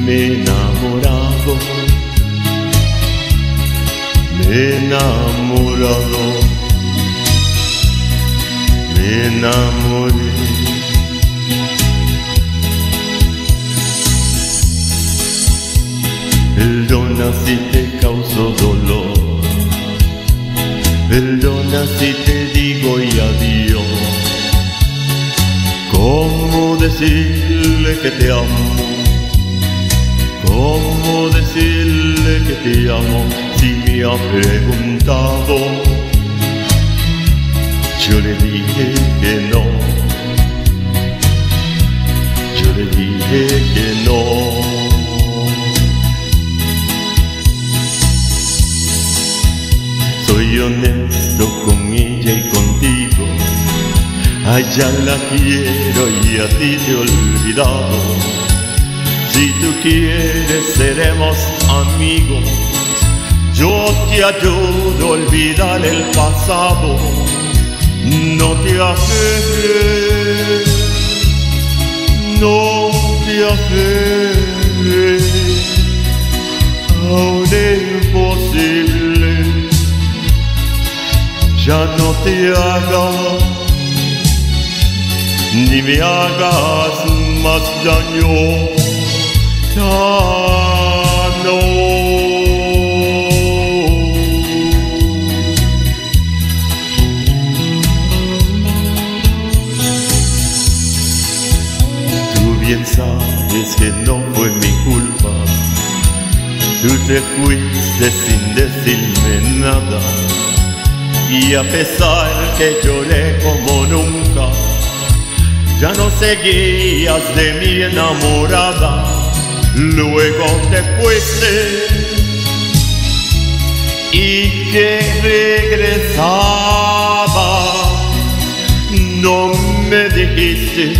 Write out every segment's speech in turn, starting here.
me he enamorado, me he enamorado, me enamoré. Perdona si te causo dolor, perdona si te digo y adiós. ¿Cómo decirle que te amo? ¿Cómo decirle que te amo si me ha preguntado? Yo le dije que no, yo le dije que no. Soy honesto con ella y contigo, a ella la quiero y a ti te he olvidado. Si tú quieres seremos amigos, yo te ayudo a olvidar el pasado. No te aferres, no te aferres a un imposible. Ya no te hagas, ni me hagas más daño. Ya no. Tú bien sabes que no fue mi culpa. Tú te fuiste sin decirme nada. Y a pesar que lloré como nunca, ya no seguías de mi enamorada. Luego te fuiste y que regresaba. No me dijiste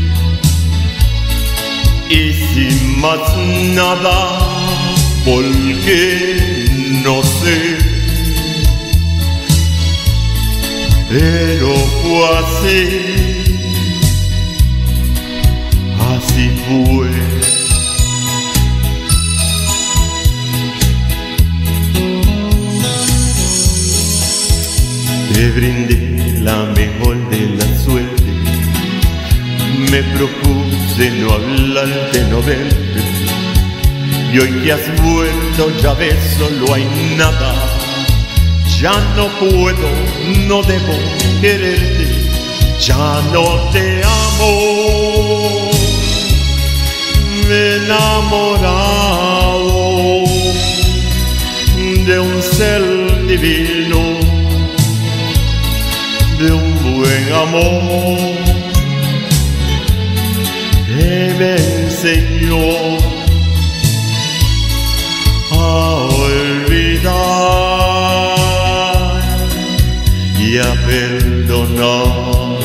y sin más nada, porque no sé. Pero fue así, así fue. Te brindé la mejor de la suerte, me propuse no hablarte, no verte, y hoy que has vuelto ya ves, solo hay nada. Ya no puedo, no debo quererte, ya no te amo. Me he enamorado de un ser divino, de un buen amor que me enseñó a olvidar y a perdonar.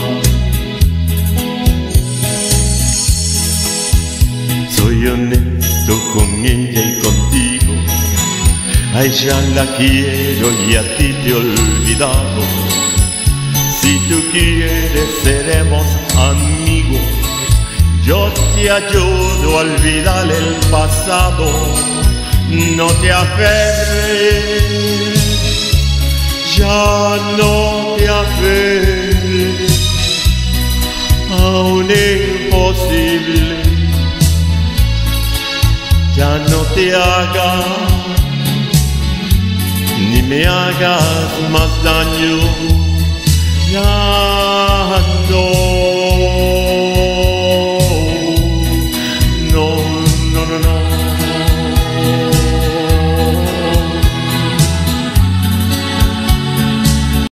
Soy honesto con ella y contigo, a ella la quiero y a ti te he olvidado. Si tú quieres seremos amigos, yo te ayudo a olvidar el pasado. No te aferres, ya no te aferres a un imposible. Ya no te hagas, ni me hagas más daño. Ya no.